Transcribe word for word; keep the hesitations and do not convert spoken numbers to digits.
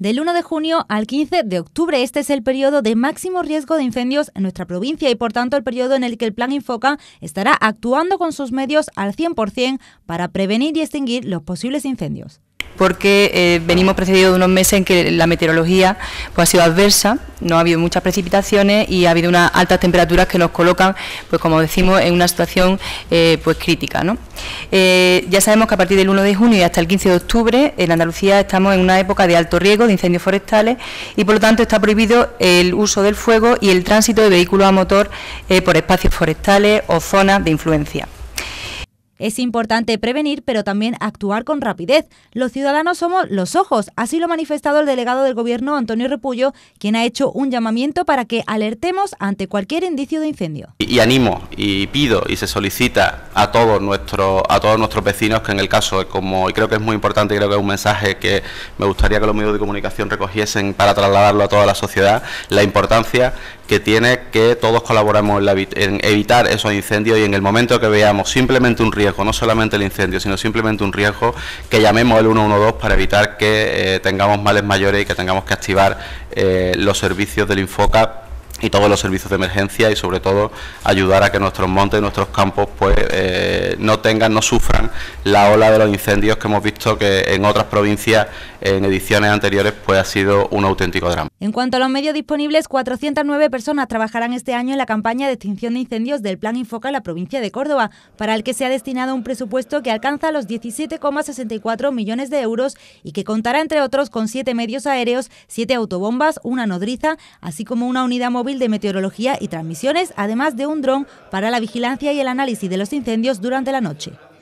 Del uno de junio al quince de octubre, este es el periodo de máximo riesgo de incendios en nuestra provincia y, por tanto, el periodo en el que el Plan Infoca estará actuando con sus medios al cien por cien para prevenir y extinguir los posibles incendios. Porque eh, venimos precedidos de unos meses en que la meteorología pues, ha sido adversa, no ha habido muchas precipitaciones y ha habido unas altas temperaturas que nos colocan, pues como decimos, en una situación eh, pues crítica, ¿no? Eh, ya sabemos que a partir del uno de junio y hasta el quince de octubre en Andalucía estamos en una época de alto riesgo de incendios forestales y por lo tanto está prohibido el uso del fuego y el tránsito de vehículos a motor eh, por espacios forestales o zonas de influencia. Es importante prevenir, pero también actuar con rapidez. Los ciudadanos somos los ojos, así lo ha manifestado el delegado del Gobierno, Antonio Repullo, quien ha hecho un llamamiento para que alertemos ante cualquier indicio de incendio. Y, y animo y pido y se solicita a todos nuestros a todos nuestros vecinos que en el caso, como y creo que es muy importante, creo que es un mensaje que me gustaría que los medios de comunicación recogiesen para trasladarlo a toda la sociedad, la importancia que tiene que todos colaboremos en, la, en evitar esos incendios y en el momento que veamos simplemente un riesgo, no solamente el incendio, sino simplemente un riesgo, que llamemos el uno uno dos para evitar que eh, tengamos males mayores y que tengamos que activar eh, los servicios del Infoca y todos los servicios de emergencia y sobre todo ayudar a que nuestros montes y nuestros campos pues eh, no tengan, no sufran la ola de los incendios que hemos visto que en otras provincias en ediciones anteriores pues ha sido un auténtico drama. En cuanto a los medios disponibles, cuatrocientas nueve personas trabajarán este año en la campaña de extinción de incendios del Plan Infoca en la provincia de Córdoba, para el que se ha destinado un presupuesto que alcanza los diecisiete coma sesenta y cuatro millones de euros y que contará entre otros con siete medios aéreos, siete autobombas, una nodriza, así como una unidad móvil de meteorología y transmisiones, además de un dron para la vigilancia y el análisis de los incendios durante la noche.